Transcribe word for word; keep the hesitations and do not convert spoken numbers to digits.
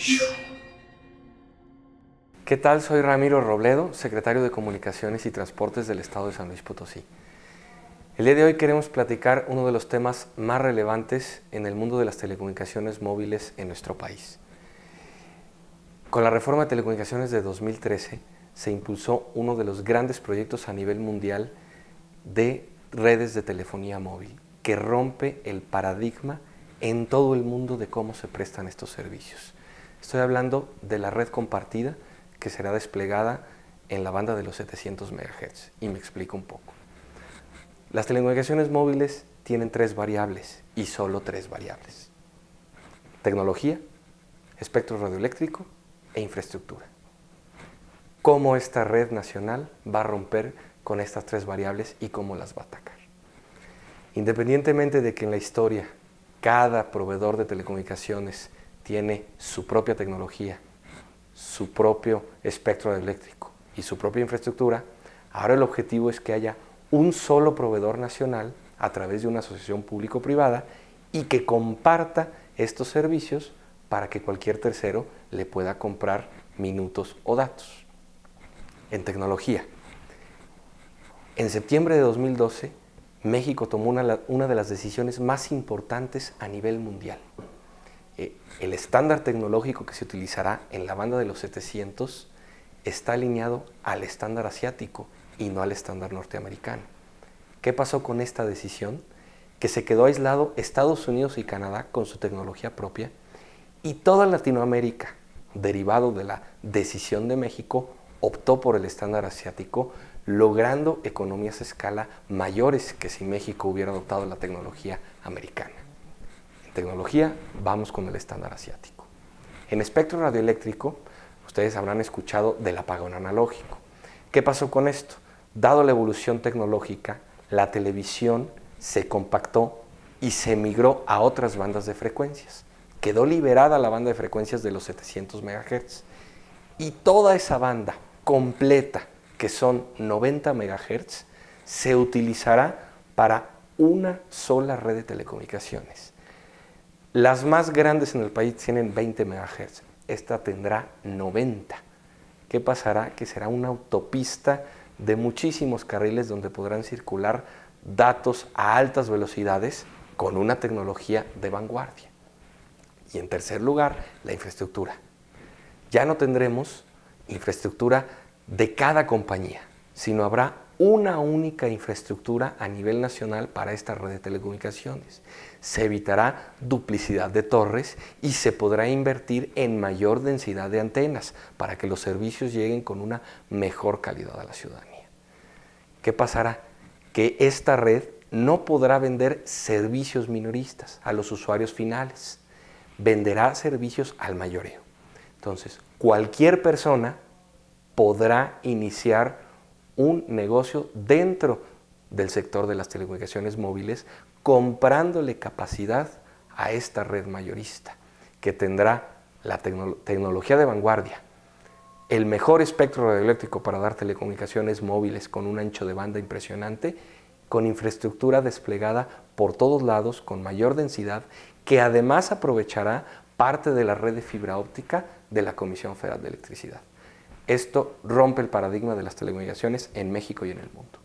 ¿Qué tal? Soy Ramiro Robledo, secretario de Comunicaciones y Transportes del Estado de San Luis Potosí. El día de hoy queremos platicar uno de los temas más relevantes en el mundo de las telecomunicaciones móviles en nuestro país. Con la reforma de telecomunicaciones de dos mil trece se impulsó uno de los grandes proyectos a nivel mundial de redes de telefonía móvil, que rompe el paradigma en todo el mundo de cómo se prestan estos servicios. Estoy hablando de la red compartida que será desplegada en la banda de los setecientos megahertz, y me explico un poco. Las telecomunicaciones móviles tienen tres variables, y solo tres variables: tecnología, espectro radioeléctrico e infraestructura. ¿Cómo esta red nacional va a romper con estas tres variables y cómo las va a atacar? Independientemente de que en la historia cada proveedor de telecomunicaciones tiene su propia tecnología, su propio espectro radioeléctrico y su propia infraestructura, ahora el objetivo es que haya un solo proveedor nacional a través de una asociación público-privada y que comparta estos servicios para que cualquier tercero le pueda comprar minutos o datos. En tecnología, en septiembre de dos mil doce, México tomó una, una de las decisiones más importantes a nivel mundial. Eh, el estándar tecnológico que se utilizará en la banda de los setecientos está alineado al estándar asiático y no al estándar norteamericano. ¿Qué pasó con esta decisión? Que se quedó aislado Estados Unidos y Canadá con su tecnología propia, y toda Latinoamérica, derivado de la decisión de México, optó por el estándar asiático, logrando economías a escala mayores que si México hubiera adoptado la tecnología americana. En tecnología vamos con el estándar asiático. En espectro radioeléctrico, ustedes habrán escuchado del apagón analógico. ¿Qué pasó con esto? Dado la evolución tecnológica, la televisión se compactó y se migró a otras bandas de frecuencias. Quedó liberada la banda de frecuencias de los setecientos megahertz, y toda esa banda completa, que son noventa megahertz, se utilizará para una sola red de telecomunicaciones. Las más grandes en el país tienen veinte megahertz, esta tendrá noventa. ¿Qué pasará? Que será una autopista de muchísimos carriles donde podrán circular datos a altas velocidades con una tecnología de vanguardia. Y en tercer lugar, la infraestructura. Ya no tendremos infraestructura de cada compañía, sino habrá una única infraestructura a nivel nacional para esta red de telecomunicaciones. Se evitará duplicidad de torres y se podrá invertir en mayor densidad de antenas para que los servicios lleguen con una mejor calidad a la ciudadanía. ¿Qué pasará? Que esta red no podrá vender servicios minoristas a los usuarios finales, venderá servicios al mayoreo. Entonces, cualquier persona podrá iniciar un negocio dentro del sector de las telecomunicaciones móviles, comprándole capacidad a esta red mayorista, que tendrá la tecno- tecnología de vanguardia, el mejor espectro radioeléctrico para dar telecomunicaciones móviles con un ancho de banda impresionante, con infraestructura desplegada por todos lados, con mayor densidad, que además aprovechará parte de la red de fibra óptica de la Comisión Federal de Electricidad. Esto rompe el paradigma de las telecomunicaciones en México y en el mundo.